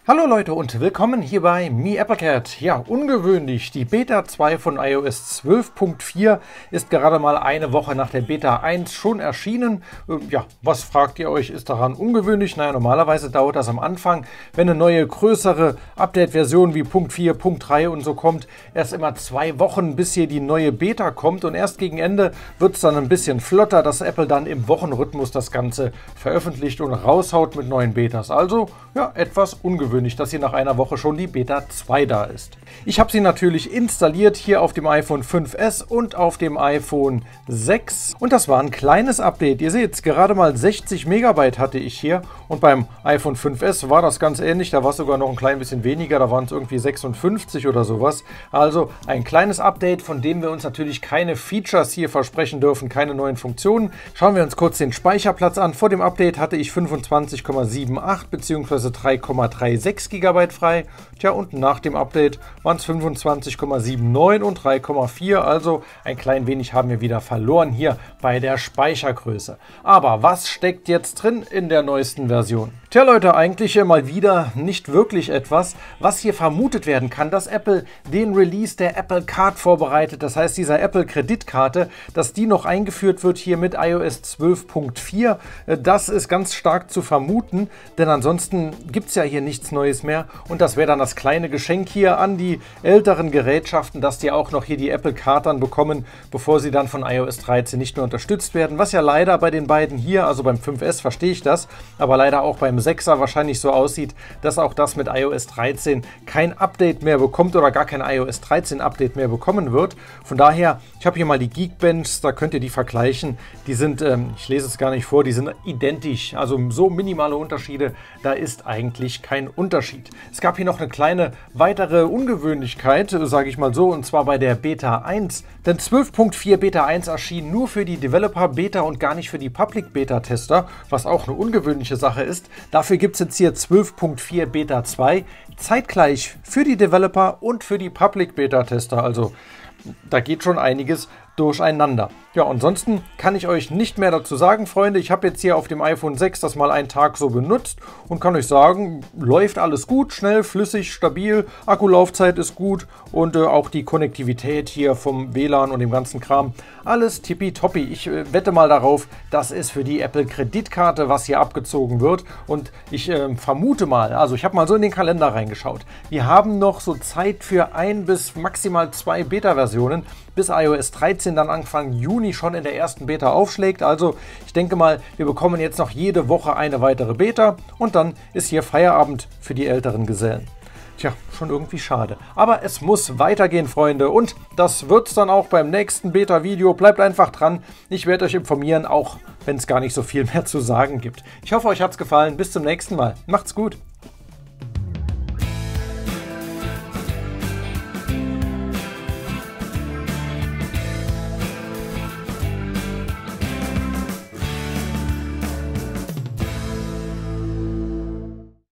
Hallo Leute und willkommen hier bei MeAppleCat. Ja, ungewöhnlich, die Beta 2 von iOS 12.4 ist gerade mal eine Woche nach der Beta 1 schon erschienen. Ja, was fragt ihr euch, ist daran ungewöhnlich? Naja, normalerweise dauert das am Anfang, wenn eine neue, größere Update-Version wie Punkt 4, Punkt 3 und so kommt, erst immer 2 Wochen, bis hier die neue Beta kommt und erst gegen Ende wird es dann ein bisschen flotter, dass Apple dann im Wochenrhythmus das Ganze veröffentlicht und raushaut mit neuen Betas. Also, ja, etwas ungewöhnlich, dass hier nach einer Woche schon die Beta 2 da ist. Ich habe sie natürlich installiert hier auf dem iPhone 5S und auf dem iPhone 6 und das war ein kleines Update. Ihr seht, gerade mal 60 Megabyte hatte ich hier und beim iPhone 5S war das ganz ähnlich, da war es sogar noch ein klein bisschen weniger, da waren es irgendwie 56 oder sowas. Also ein kleines Update, von dem wir uns natürlich keine Features hier versprechen dürfen, keine neuen Funktionen. Schauen wir uns kurz den Speicherplatz an. Vor dem Update hatte ich 25,78 bzw. 3,36 GB frei. Tja, und nach dem Update waren es 25,79 und 3,4. Also ein klein wenig haben wir wieder verloren hier bei der Speichergröße. Aber was steckt jetzt drin in der neuesten Version? Tja Leute, eigentlich mal wieder nicht wirklich etwas, was hier vermutet werden kann, dass Apple den Release der Apple Card vorbereitet. Das heißt, dieser Apple Kreditkarte, dass die noch eingeführt wird hier mit iOS 12.4. Das ist ganz stark zu vermuten, denn ansonsten gibt es ja hier nichts Neues mehr. Und das wäre dann das kleine Geschenk hier an die älteren Gerätschaften, dass die auch noch hier die Apple Card dann bekommen, bevor sie dann von iOS 13 nicht mehr unterstützt werden. Was ja leider bei den beiden hier, also beim 5S verstehe ich das, aber leider auch beim 6er wahrscheinlich so aussieht, dass auch das mit iOS 13 kein Update mehr bekommt oder gar kein iOS 13 Update mehr bekommen wird. Von daher, ich habe hier mal die Geekbench, da könnt ihr die vergleichen. Die sind, ich lese es gar nicht vor, die sind identisch, also so minimale Unterschiede, da ist eigentlich kein Unterschied. Es gab hier noch eine kleine weitere Ungewöhnlichkeit, sage ich mal so, und zwar bei der Beta 1. Denn 12.4 Beta 1 erschien nur für die Developer Beta und gar nicht für die Public Beta Tester, was auch eine ungewöhnliche Sache ist. Dafür gibt es jetzt hier 12.4 Beta 2 zeitgleich für die Developer und für die Public Beta Tester. Also da geht schon einiges durcheinander. Ja, ansonsten kann ich euch nicht mehr dazu sagen, Freunde. Ich habe jetzt hier auf dem iPhone 6 das mal einen Tag so benutzt und kann euch sagen, läuft alles gut, schnell, flüssig, stabil, Akkulaufzeit ist gut und auch die Konnektivität hier vom WLAN und dem ganzen Kram, alles tippitoppi. Ich wette mal darauf, das ist für die Apple Kreditkarte, was hier abgezogen wird und ich vermute mal, also ich habe mal so in den Kalender reingeschaut, wir haben noch so Zeit für 1 bis maximal 2 Beta-Versionen, bis iOS 13 dann Anfang Juni schon in der ersten Beta aufschlägt. Also ich denke mal, wir bekommen jetzt noch jede Woche eine weitere Beta und dann ist hier Feierabend für die älteren Gesellen. Tja, schon irgendwie schade. Aber es muss weitergehen, Freunde. Und das wird es dann auch beim nächsten Beta-Video. Bleibt einfach dran. Ich werde euch informieren, auch wenn es gar nicht so viel mehr zu sagen gibt. Ich hoffe, euch hat es gefallen. Bis zum nächsten Mal. Macht's gut.